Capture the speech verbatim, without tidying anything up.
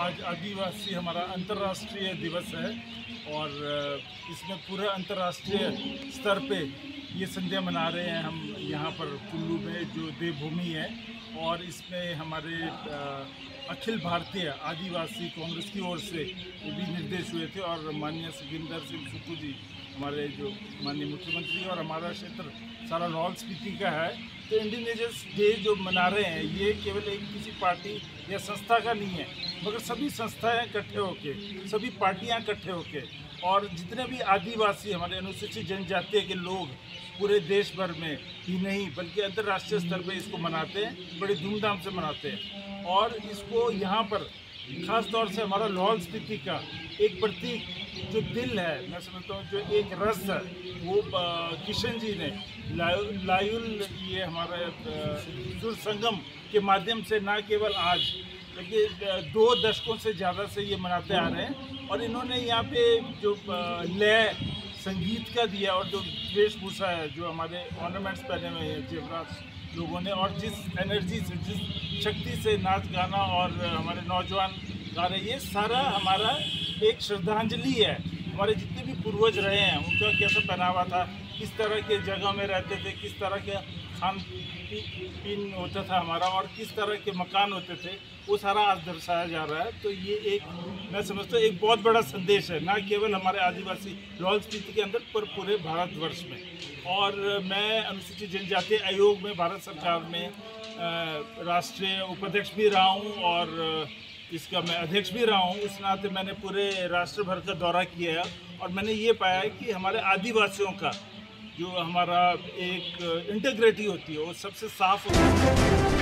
आज आदिवासी हमारा अंतर्राष्ट्रीय दिवस है और इसमें पूरे अंतर्राष्ट्रीय स्तर पे ये संध्या मना रहे हैं हम यहाँ पर कुल्लू में जो देवभूमि है। और इसमें हमारे अखिल भारतीय आदिवासी कांग्रेस की ओर से ये भी निर्देश हुए थे और माननीय सुखविंदर सिंह सुक्खू जी हमारे जो माननीय मुख्यमंत्री और हमारा क्षेत्र सारा लाहौल स्पीति का है। तो इंडिजिनियस डे जो मना रहे हैं ये केवल एक किसी पार्टी या संस्था का नहीं है, मगर सभी संस्थाएं इकट्ठे होके, सभी पार्टियां इकट्ठे होके और जितने भी आदिवासी हमारे अनुसूचित जनजाति के लोग पूरे देश भर में ही नहीं बल्कि अंतर्राष्ट्रीय स्तर पे इसको मनाते हैं, बड़ी धूमधाम से मनाते हैं। और इसको यहाँ पर खास तौर से हमारा लाहौल स्पीति का एक प्रतीक जो दिल है, मैं समझता हूँ जो एक रस है, वो किशन जी ने लायुल ये हमारे सुर संगम के माध्यम से न केवल आज बल्कि दो दशकों से ज़्यादा से ये मनाते आ रहे हैं। और इन्होंने यहाँ पे जो लय संगीत का दिया और जो वेशभूषा है, जो हमारे ऑर्नामेंट्स पहने हुए हैं जेवरात लोगों ने, और जिस एनर्जी से, जिस शक्ति से नाच गाना और हमारे नौजवान गा रहे, ये सारा हमारा एक श्रद्धांजलि है। हमारे जितने भी पूर्वज रहे हैं उनका कैसा पहनावा था, किस तरह के जगह में रहते थे, किस तरह के खान पीन होता था हमारा और किस तरह के मकान होते थे, वो सारा आज दर्शाया जा रहा है। तो ये एक मैं समझता हूँ एक बहुत बड़ा संदेश है, ना केवल हमारे आदिवासी लाहौल स्पीति के अंदर पर पूरे भारतवर्ष में। और मैं अनुसूचित जनजाति आयोग में भारत सरकार में राष्ट्रीय उपाध्यक्ष भी रहा हूँ और इसका मैं अध्यक्ष भी रहा हूँ। इस नाते मैंने पूरे राष्ट्र भर का दौरा किया है और मैंने ये पाया है कि हमारे आदिवासियों का जो हमारा एक इंटीग्रिटी होती है वो सबसे साफ होती है।